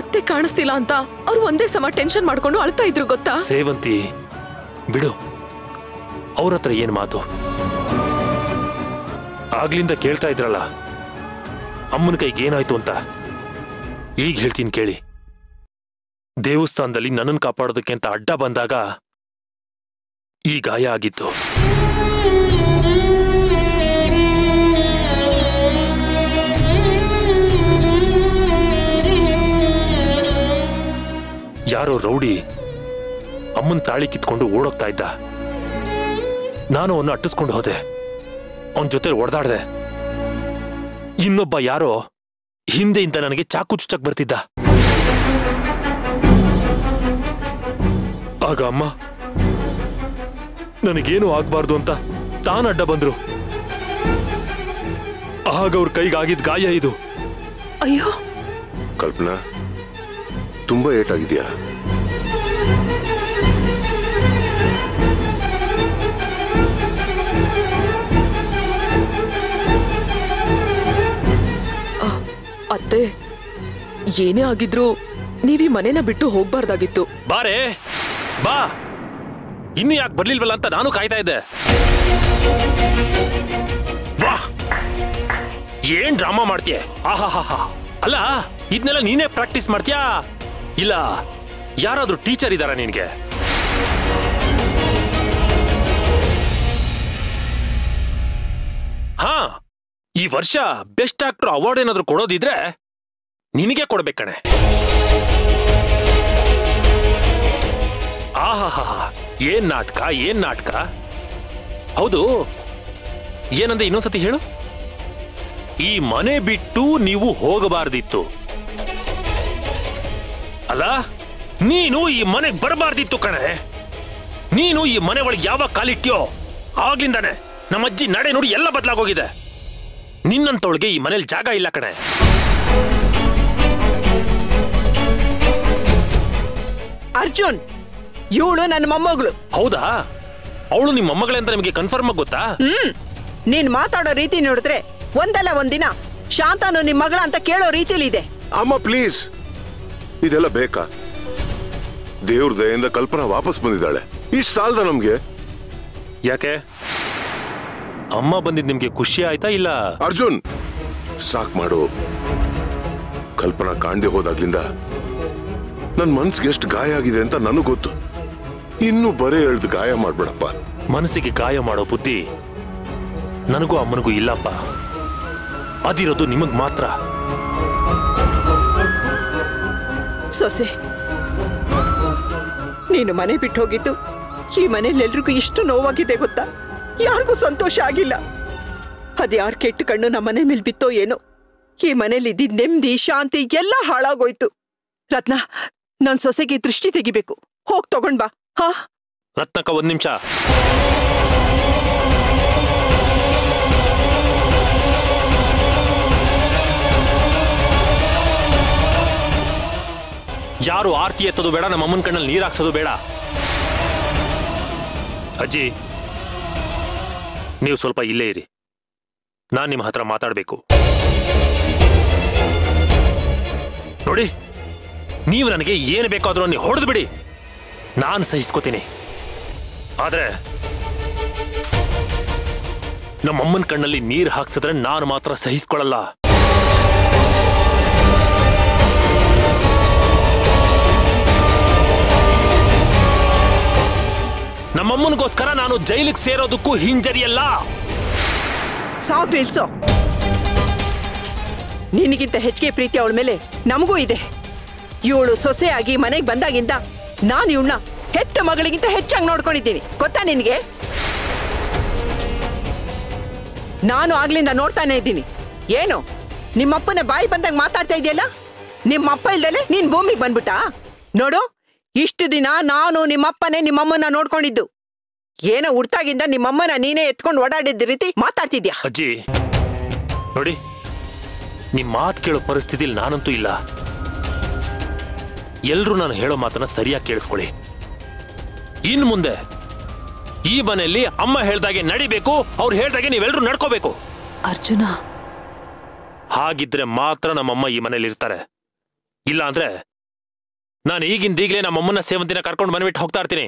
ಅತ್ತೆ ಕಾಣಿಸ್ತಿಲ್ಲ ಅಂತ ಅವ್ರು ಒಂದೇ ಸಮ ಟೆನ್ಷನ್ ಮಾಡ್ಕೊಂಡು ಅಳ್ತಾ ಇದ್ರು ಗೊತ್ತಾ? ಸೇವಂತಿ ಬಿಡು, ಅವ್ರ ಹತ್ರ ಏನ್ ಮಾತು? ಆಗ್ಲಿಂದ ಕೇಳ್ತಾ ಇದ್ರಲ್ಲ ಅಮ್ಮನ ಕೈಗೆ ಏನಾಯ್ತು ಅಂತ. ಈಗ ಹೇಳ್ತೀನಿ ಕೇಳಿ. ದೇವಸ್ಥಾನದಲ್ಲಿ ನನ್ನನ್ನು ಕಾಪಾಡೋದಕ್ಕೆ ಅಂತ ಅಡ್ಡ ಬಂದಾಗ ಈ ಗಾಯ ಆಗಿತ್ತು. ಯಾರೋ ರೌಡಿ ಅಮ್ಮನ ತಾಳಿ ಕಿತ್ಕೊಂಡು ಓಡೋಗ್ತಾ ಇದ್ದ. ನಾನು ಅವನ್ನ ಅಟ್ಟಿಸ್ಕೊಂಡು ಹೋದೆ, ಅವನ ಜೊತೆ ಒಡೆದಾಡ್ದೆ. ಇನ್ನೊಬ್ಬ ಯಾರೋ ಹಿಂದೆಯಿಂದ ನನಗೆ ಚಾಕು ಚುಚ್ಚಕ್ ಬರ್ತಿದ್ದ. ಆಗ ಅಮ್ಮ ನನಗೇನು ಆಗ್ಬಾರ್ದು ಅಂತ ತಾನು ಅಡ್ಡ ಬಂದ್ರು. ಆಗ ಅವ್ರ ಕೈಗಾಗಿದ್ದ ಗಾಯ ಇದು. ಅಯ್ಯೋ ಕಲ್ಪನಾ, ತುಂಬಾ ಏಟಾಗಿದ್ಯಾ? ಅತ್ತೆ, ಏನೇ ಆಗಿದ್ರು ನೀವೀ ಮನೇನ ಬಿಟ್ಟು ಹೋಗ್ಬಾರ್ದಾಗಿತ್ತು. ಬಾರೇ ಬಾ, ಇನ್ನು ಯಾಕೆ ಬರ್ಲಿಲ್ವಲ್ಲ ಅಂತ ನಾನು ಕಾಯ್ತಾ ಇದ್ದೆ. ವಾ, ಏನ್ ಡ್ರಾಮಾ ಮಾಡ್ತೀಯ? ಆಹಾಹಾ, ಅಲ್ಲ ಇದನ್ನೆಲ್ಲ ನೀನೇ ಪ್ರಾಕ್ಟೀಸ್ ಮಾಡ್ತೀಯಾ ಇಲ್ಲ ಯಾರಾದ್ರೂ ಟೀಚರ್ ಇದ್ದಾರಾ ನಿನ್ಗೆ? ಹಾ, ಈ ವರ್ಷ ಬೆಸ್ಟ್ ಆಕ್ಟರ್ ಅವಾರ್ಡ್ ಏನಾದ್ರೂ ಕೊಡೋದಿದ್ರೆ ನಿನಗೆ ಕೊಡ್ಬೇಕಣೆ. ಆಹಾಹಾ, ಏನ್ ನಾಟಕ, ಏನ್ ನಾಟಕ. ಹೌದು, ಏನಂದ್ರೆ ಇನ್ನೊಂದ್ಸತಿ ಹೇಳು. ಈ ಮನೆ ಬಿಟ್ಟು ನೀವು ಹೋಗಬಾರ್ದಿತ್ತು ಅಲ್ಲ? ನೀನು ಈ ಮನೆಗೆ ಬರಬಾರ್ದಿತ್ತು ಕಣೆ. ನೀನು ಈ ಮನೆ ಒಳಗೆ ಯಾವಾಗ ಕಾಲಿಟ್ಯೋ ಆಗ್ಲಿಂದಾನೆ ನಮ್ಮ ಅಜ್ಜಿ ನಡೆ ನೋಡಿ ಎಲ್ಲ ಬದಲಾಗೋಗಿದೆ. ನಿನ್ನಂತವಳಿಗೆ ಈ ಮನೇಲಿ ಜಾಗ ಇಲ್ಲ ಕಣೆ. ಅರ್ಜುನ್, ಇವಳು ನನ್ನ ಮೊಮ್ಮಗಳು. ಹೌದಾ? ಅವಳು ನಿಮ್ಮ ಮೊಮ್ಮಗಳೇ ಅಂತ ನಿಮಗೆ ಕನ್ಫರ್ಮ್ ಆಗಿ ಗೊತ್ತಾ? ನೀನ್ ಮಾತಾಡೋ ರೀತಿ ನೋಡಿದ್ರೆ ಒಂದಲ್ಲ ಒಂದಿನ ಶಾಂತಾನು ನಿಮ್ ಮಗಳ ಅಂತ ಕೇಳೋ ರೀತಿಲಿ ಇದೆ. ಅಮ್ಮ ಪ್ಲೀಸ್, ಇದೆಲ್ಲ ಬೇಕಾ? ದೇವ್ರ ದಯೆಯಿಂದ ಕಲ್ಪನಾ ವಾಪಸ್ ಬಂದಿದ್ದಾಳೆ. ಇಷ್ಟು ಸಾಲದ ನಮ್ಗೆ? ಯಾಕೆ ಅಮ್ಮ ಬಂದಿದ್ ನಿಮ್ಗೆ ಖುಷಿ ಆಯ್ತಾ ಇಲ್ಲ? ಅರ್ಜುನ್, ಸಾಕ್ ಮಾಡು. ಕಲ್ಪನಾ ಕಾಣ್ದೆ ಹೋದಾಗ್ಲಿಂದ ನನ್ ಮನ್ಸಿಗೆ ಎಷ್ಟು ಗಾಯ ಆಗಿದೆ ಅಂತ ನನಗ್ ಗೊತ್ತು. ಇನ್ನು ಬರೇ ಹೇಳ್ದು ಗಾಯ ಮಾಡ್ಬೇಡಪ್ಪ. ಮನಸ್ಸಿಗೆ ಗಾಯ ಮಾಡೋ ಬುದ್ಧಿ ನನಗೂ ಅಮ್ಮನಿಗೂ ಇಲ್ಲಪ್ಪ. ಅದಿರೋದು ನಿಮಗ್ ಮಾತ್ರ. ಸೊಸೆ, ನೀನು ಮನೆ ಬಿಟ್ಟು ಹೋಗಿದ್ದು ಈ ಮನೇಲಿ ಎಲ್ರಿಗೂ ಇಷ್ಟು ನೋವಾಗಿದೆ ಗೊತ್ತಾ? ಯಾರಿಗೂ ಸಂತೋಷ ಆಗಿಲ್ಲ. ಅದ್ಯಾರ ಕೆಟ್ಟ ಕಣ್ಣು ನಮ್ಮ ಮನೆ ಮೇಲೆ ಬಿತ್ತೋ ಏನೋ. ಈ ಮನೇಲಿ ಇದ್ದಿದ್ ನೆಮ್ಮದಿ ಶಾಂತಿ ಎಲ್ಲ ಹಾಳಾಗೋಯ್ತು. ರತ್ನ, ನನ್ ಸೊಸೆಗೆ ದೃಷ್ಟಿ ತೆಗಿಬೇಕು. ಹೋಗ್ ತಗೊಂಡ್ ಬಾ. ಹಾ ರತ್ನಕ್ಕ, ಒಂದ್ ನಿಮಿಷ. ಯಾರು ಆರ್ತಿ ಎತ್ತೋದು ಬೇಡ, ನಮ್ಮ ಅಮ್ಮನ ಕಣ್ಣಲ್ಲಿ ನೀರ್ ಹಾಕ್ಸೋದು ಬೇಡ. ಅಜ್ಜಿ, ನೀವು ಸ್ವಲ್ಪ ಇಲ್ಲೇ ಇರಿ, ನಾನ್ ನಿಮ್ಮ ಹತ್ರ ಮಾತಾಡ್ಬೇಕು. ನೋಡಿ, ನೀವು ನನಗೆ ಏನು ಬೇಕಾದ್ರೂ ನೀವು ಹೊಡೆದು ಬಿಡಿ, ನಾನು ಸಹಿಸ್ಕೋತೀನಿ. ಆದ್ರೆ ನಮ್ಮಮ್ಮನ ಕಣ್ಣಲ್ಲಿ ನೀರು ಹಾಕ್ಸಿದ್ರೆ ನಾನು ಮಾತ್ರ ಸಹಿಸ್ಕೊಳ್ಳಲ್ಲ. ನಮ್ಮಮ್ಮನಿಗೋಸ್ಕರ ನಾನು ಜೈಲಿಗೆ ಸೇರೋದಕ್ಕೂ ಹಿಂಜರಿಯಲ್ಲ. ಸಾವು ನಿಲ್ಸೋ. ನಿನಗಿಂತ ಹೆಚ್ಚಿಗೆ ಪ್ರೀತಿ ಅವಳ ಮೇಲೆ ನಮಗೂ ಇದೆ. ಇವಳು ಸೊಸೆಯಾಗಿ ಮನೆಗೆ ಬಂದಾಗಿಂದ ನಾನು ಇವಳನ್ನ ಹೆತ್ತ ಮಗಳಿಗಿಂತ ಹೆಚ್ಚಾಗಿ ನೋಡ್ಕೊಂಡಿದ್ದೀನಿ ಗೊತ್ತಾ ನಿನಗೆ? ನಾನು ಆಗ್ಲಿಂದ ನೋಡ್ತಾನೆ ಇದ್ದೀನಿ. ಏನು ನಿಮ್ಮಪ್ಪನ ಬಾಯಿ ಬಂದಾಗ ಮಾತಾಡ್ತಾ ಇದೆಯಲ್ಲ? ನಿಮ್ಮಪ್ಪ ಇಲ್ದಲೆ ನೀನ್ ಭೂಮಿಗೆ ಬಂದ್ಬಿಟ್ಟಾ? ನೋಡು, ಇಷ್ಟು ದಿನ ನಾನು ನಿಮ್ಮಪ್ಪನೇ ನಿಮ್ಮಮ್ಮನ ನೋಡ್ಕೊಂಡಿದ್ದು. ಏನೋ ಹುಟ್ಟಾಗಿಂದ ನಿಮ್ಮಮ್ಮನ ನೀನೇ ಎತ್ಕೊಂಡು ಓಡಾಡಿದ ರೀತಿ ಮಾತಾಡ್ತಿದ್ಯಾ? ಅಜ್ಜಿ ನೋಡಿ, ನಿಮ್ ಮಾತು ಕೇಳೋ ಪರಿಸ್ಥಿತಿಲಿ ನಾನಂತೂ ಇಲ್ಲ. ಎಲ್ರೂ ನಾನು ಹೇಳೋ ಮಾತನ್ನ ಸರಿಯಾಗಿ ಕೇಳಿಸ್ಕೊಳ್ಳಿ. ಇನ್ ಮುಂದೆ ಈ ಮನೆಯಲ್ಲಿ ಅಮ್ಮ ಹೇಳ್ದಾಗೆ ನಡಿಬೇಕು, ಅವ್ರು ಹೇಳ್ದಾಗೆ ನೀವೆಲ್ಲರೂ ನಡ್ಕೋಬೇಕು. ಅರ್ಜುನ, ಹಾಗಿದ್ರೆ ಮಾತ್ರ ನಮ್ಮಮ್ಮ ಈ ಮನೇಲಿ ಇರ್ತಾರೆ. ಇಲ್ಲ ಅಂದ್ರೆ ನಾನು ಈಗಿಂದೀಗಲೇ ನಮ್ಮಮ್ಮನ ಸೇವಂತಿನ ಕರ್ಕೊಂಡು ಬಂದ್ಬಿಟ್ಟು ಹೋಗ್ತಾ ಇರ್ತೀನಿ.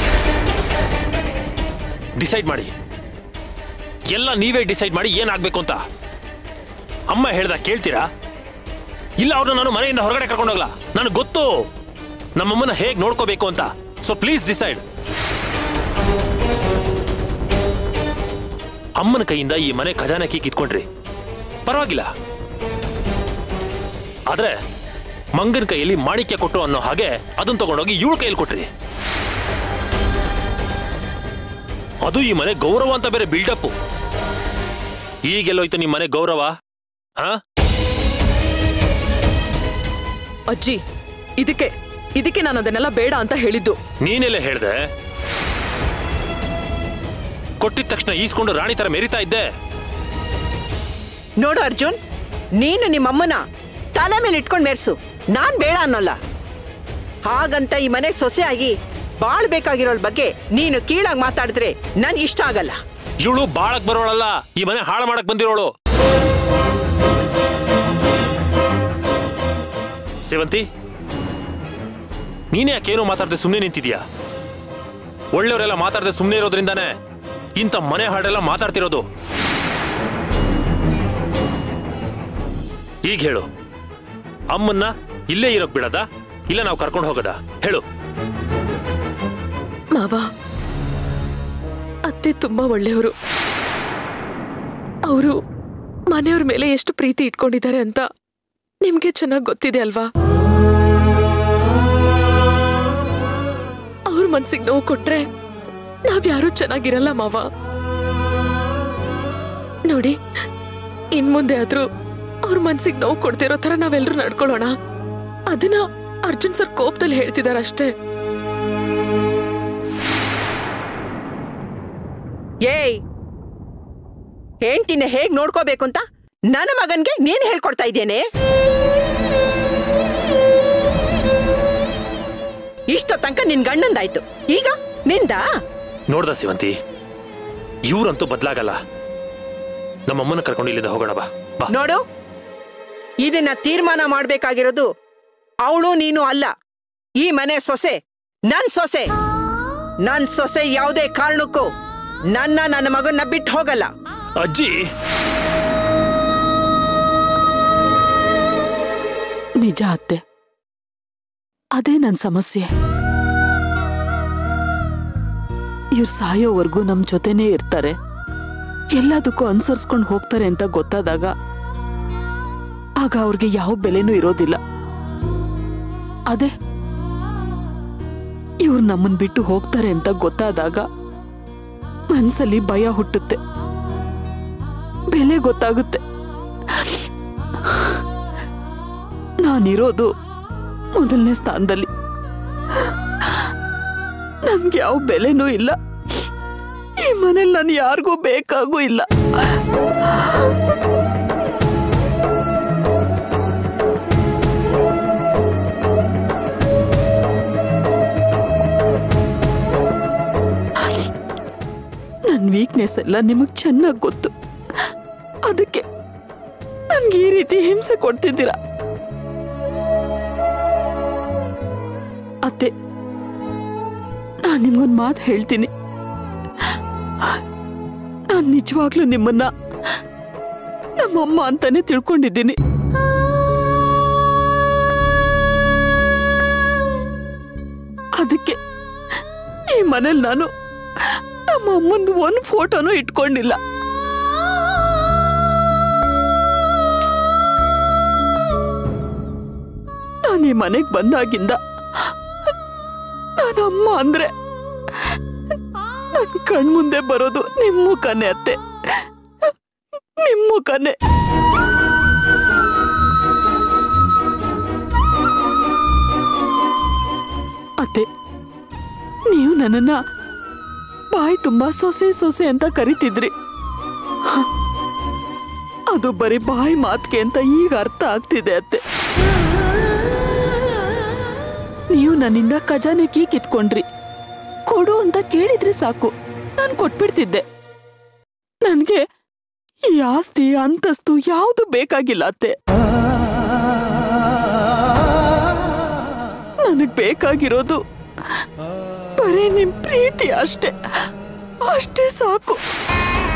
ಡಿಸೈಡ್ ಮಾಡಿ, ಎಲ್ಲ ನೀವೇ ಡಿಸೈಡ್ ಮಾಡಿ ಏನಾಗಬೇಕು ಅಂತ. ಅಮ್ಮ ಹೇಳ್ದ ಕೇಳ್ತೀರಾ? ಇಲ್ಲ ಅವ್ರನ್ನ ನಾನು ಮನೆಯಿಂದ ಹೊರಗಡೆ ಕರ್ಕೊಂಡು ಹೋಗಲ್ಲ. ನನಗೆ ಗೊತ್ತು ನಮ್ಮಮ್ಮನ ಹೇಗೆ ನೋಡ್ಕೋಬೇಕು ಅಂತ. So please decide. ಅಮ್ಮನ ಕೈಯಿಂದ ಈ ಮನೆ ಖಜಾನೆ ಕೀ ಕಿತ್ಕೊಂಡ್ರಿ, ಪರವಾಗಿಲ್ಲ. ಆದ್ರೆ ಮಂಗನ ಕೈಯಲ್ಲಿ ಮಾಣಿಕ್ಯ ಕೊಟ್ಟು ಅನ್ನೋ ಹಾಗೆ ಅದನ್ನ ತಗೊಂಡೋಗಿ ಇವಳ ಕೈಯಲ್ಲಿ ಕೊಟ್ರಿ. ಅದು ಈ ಮನೆ ಗೌರವ ಅಂತ ಬೇರೆ ಬಿಲ್ಡಪ್. ಈಗೆಲ್ಲೋಯ್ತು ನಿಮ್ಮ ಮನೆ ಗೌರವ? ಹಾ ಅಜ್ಜಿ, ಇದಕ್ಕೆ ನಾನು ಅದನ್ನೆಲ್ಲ ಬೇಡ ಅಂತ ಹೇಳಿದ್ದು. ನೀನೆಲ್ಲ ಹೇಳ್ದೆ? ಕೊಟ್ಟಿದ ತಕ್ಷಣ ಈಸ್ಕೊಂಡು ರಾಣಿ ತರ ಮೆರಿತಾ ಇದ್ದೆ. ನೋಡು ಅರ್ಜುನ್, ನೀನು ನಿಮ್ಮಮ್ಮನ ತಲೆ ಮೇಲೆ ಇಟ್ಕೊಂಡು ಮೆರ್ಸು, ನಾನ್ ಬೇಡ ಅನ್ನೋಲ್ಲ. ಹಾಗಂತ ಈ ಮನೆ ಸೊಸೆಯಾಗಿ ಬಾಳ್ಬೇಕಾಗಿರೋಳ ಬಗ್ಗೆ ನೀನು ಕೀಳಾಗಿ ಮಾತಾಡಿದ್ರೆ ನನ್ ಇಷ್ಟ ಆಗಲ್ಲ. ಇವಳು ಬಾಳಕ್ ಬರೋಳಲ್ಲ, ಈ ಮನೆ ಹಾಳು ಮಾಡಕ್ ಬಂದಿರೋಳು. ಸೇವಂತಿ, ನೀನೇ ಯಾಕೇನೋ ಮಾತಾಡದೆ ಸುಮ್ಮನೆ ನಿಂತಿದ್ಯಾ? ಒಳ್ಳೆಯವರೆಲ್ಲ ಮಾತಾಡದೆ ಸುಮ್ಮನೆ ಇರೋದ್ರಿಂದಾನೆ ಇಂಥ ಮನೆ ಹಾಡೆಲ್ಲ ಮಾತಾಡ್ತಿರೋದು. ಈಗ ಹೇಳು, ಅಮ್ಮನ್ನ ಇಲ್ಲೇ ಇರೋಕ್ ಬಿಡದ, ಇಲ್ಲ ನಾವು ಕರ್ಕೊಂಡು ಹೋಗದ? ಹೇಳು. ಮಾವ, ಅತ್ತೆ ತುಂಬಾ ಒಳ್ಳೆಯವರು. ಅವರು ಮನೆಯವ್ರ ಮೇಲೆ ಎಷ್ಟು ಪ್ರೀತಿ ಇಟ್ಕೊಂಡಿದ್ದಾರೆ ಅಂತ ನಿಮ್ಗೆ ಚೆನ್ನಾಗಿ ಗೊತ್ತಿದೆ ಅಲ್ವಾ? ಅವ್ರ ಮನ್ಸಿಗೆ ನೋವು ಕೊಟ್ರೆ ನಾವ್ಯಾರೂ ಚೆನ್ನಾಗಿರಲ್ಲ ಮಾವ. ನೋಡಿ, ಇನ್ಮುಂದೆ ಆದ್ರೂ ಅವ್ರ ಮನ್ಸಿಗೆ ನೋವು ಕೊಡ್ತಿರೋ ತರ ನಾವೆಲ್ಲರೂ ನಡ್ಕೊಳ್ಳೋಣ. ಅದನ್ನ ಅರ್ಜುನ್ ಸರ್ ಕೋಪದಲ್ಲಿ ಹೇಳ್ತಿದಾರಷ್ಟೇ. ಏಯ್, ಹೆಂಡ್ತಿನ ಹೇಗ್ ನೋಡ್ಕೋಬೇಕು ಅಂತ ನನ್ನ ಮಗನ್ಗೆ ನೀನ್ ಹೇಳ್ಕೊಡ್ತಾ ಇದ್ದೇನೆ. ಇಷ್ಟೋ ತನಕ ನಿನ್ ಗಂಡಂದಾಯ್ತು, ಈಗ ನಿಂದ. ನೋಡ್ದ ಸೇವಂತಿ, ಇವ್ರಂತೂ ಬದ್ಲಾಗಲ್ಲ. ನಮ್ಮಮ್ಮನ ಕರ್ಕೊಂಡು ಇಲ್ಲಿಂದ ಹೋಗೋಣ ಬಾ. ನೋಡು, ಇದನ್ನ ತೀರ್ಮಾನ ಮಾಡ್ಬೇಕಾಗಿರೋದು ಅವಳು ನೀನು ಅಲ್ಲ. ಈ ಮನೆ ಸೊಸೆ ನನ್ ಸೊಸೆ. ನನ್ ಸೊಸೆ ಯಾವುದೇ ಕಾರಣಕ್ಕೂ ನನ್ನ ಮಗನ್ನ ಬಿಟ್ಟು ಹೋಗಲ್ಲ. ಅಜ್ಜಿ, ನಿಜ ಅತ್ತೆ, ಅದೇ ನನ್ ಸಮಸ್ಯೆ. ಇವ್ರು ಸಾಯೋವರೆಗೂ ನಮ್ ಜೊತೆನೇ ಇರ್ತಾರೆ, ಎಲ್ಲದಕ್ಕೂ ಅನುಸರಿಸ್ಕೊಂಡು ಹೋಗ್ತಾರೆ ಅಂತ ಗೊತ್ತಾದಾಗ ಆಗ ಅವ್ರಿಗೆ ಯಾವ ಬೆಲೆನೂ ಇರೋದಿಲ್ಲ. ಅದೇ ಇವ್ರು ನಮ್ಮನ್ ಬಿಟ್ಟು ಹೋಗ್ತಾರೆ ಅಂತ ಗೊತ್ತಾದಾಗ ಮನ್ಸಲ್ಲಿ ಭಯ ಹುಟ್ಟುತ್ತೆ, ಬೆಲೆ ಗೊತ್ತಾಗುತ್ತೆ. ನಾನಿರೋದು ಮೊದಲನೇ ಸ್ಥಾನದಲ್ಲಿ, ನಮ್ಗೆ ಯಾವ ಬೆಲೆನೂ ಇಲ್ಲ. ಈ ಮನೇಲಿ ನಾನು ಯಾರಿಗೂ ಬೇಕಾಗೂ ಇಲ್ಲ. ನನ್ನ ವೀಕ್ನೆಸ್ ಎಲ್ಲ ನಿಮಗ್ ಚೆನ್ನಾಗಿ ಗೊತ್ತು. ಅದಕ್ಕೆ ನನ್ಗೆ ಈ ರೀತಿ ಹಿಂಸೆ ಕೊಡ್ತಿದ್ದೀರಾ. ಅತ್ತೆ, ನಾನು ನಿಮ್ಗೊಂದು ಮಾತು ಹೇಳ್ತೀನಿ. ನಾನು ನಿಜವಾಗ್ಲೂ ನಿಮ್ಮನ್ನ ನಮ್ಮಮ್ಮ ಅಂತಾನೆ ತಿಳ್ಕೊಂಡಿದ್ದೀನಿ. ಅದಕ್ಕೆ ಈ ಮನೇಲಿ ನಾನು ನಮ್ಮ ಅಮ್ಮಂದು ಒಂದು ಫೋಟೋನು ಇಟ್ಕೊಂಡಿಲ್ಲ. ನಾನು ಈ ಮನೆಗೆ ಬಂದಾಗಿಂದ ನನ್ನ ಅಮ್ಮ ಅಂದ್ರೆ ನನ್ನ ಕಣ್ಮುಂದೆ ಬರೋದು ನಿಮ್ಮ ಮುಖನೇ ಅತ್ತೆ, ನಿಮ್ಮ ಮುಖನೇ. ಅತ್ತೆ, ನೀವು ನನ್ನನ್ನ ಬಾಯಿ ತುಂಬಾ ಸೊಸೆ ಸೊಸೆ ಅಂತ ಕರಿತಿದ್ರಿ. ಅದು ಬರೀ ಬಾಯಿ ಮಾತ್ಗೆ ಅಂತ ಈಗ ಅರ್ಥ ಆಗ್ತಿದೆ ಅತ್ತೆ. ನೀವು ನನ್ನಿಂದ ಖಜಾನೆ ಕೀ ಕಿತ್ಕೊಂಡ್ರಿ. ಕೊಡು ಅಂತ ಕೇಳಿದ್ರೆ ಸಾಕು, ನಾನು ಕೊಟ್ಬಿಡ್ತಿದ್ದೆ. ನನ್ಗೆ ಈ ಆಸ್ತಿ ಅಂತಸ್ತು ಯಾವುದು ಬೇಕಾಗಿಲ್ಲ ಅತ್ತೆ. ನನ್ನ ನನಗ್ ಬೇಕಾಗಿರೋದು ಬರೀ ನಿಮ್ ಪ್ರೀತಿ ಅಷ್ಟೇ, ಅಷ್ಟೇ ಸಾಕು.